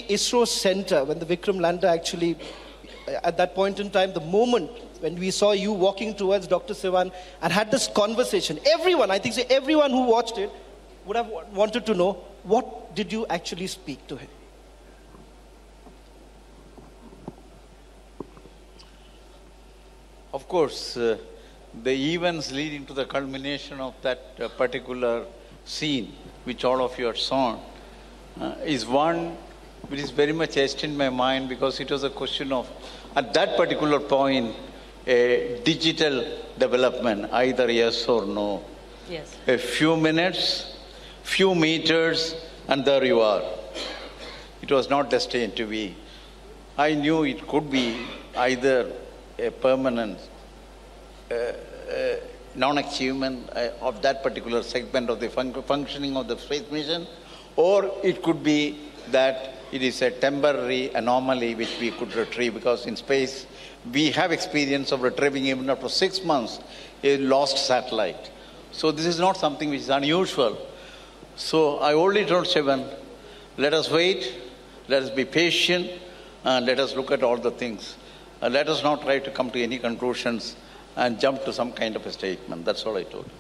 ISRO center, when the Vikram lander actually, at that point in time, the moment when we saw you walking towards Dr. Sivan and had this conversation, everyone, I think everyone who watched it would have wanted to know, what did you actually speak to him? Of course, the events leading to the culmination of that particular scene, which all of you have saw, is one which is very much etched in my mind, because it was a question of, at that particular point, a digital development, either yes or no. Yes. A few minutes, few meters, and there you are. It was not destined to be. I knew it could be either a permanent non-achievement of that particular segment of the functioning of the space mission, or it could be that it is a temporary anomaly which we could retrieve, because in space we have experience of retrieving even after 6 months a lost satellite. So this is not something which is unusual. So I only told Shivan, let us wait, let us be patient, and let us look at all the things. Let us not try to come to any conclusions and jump to some kind of a statement. That's all I told.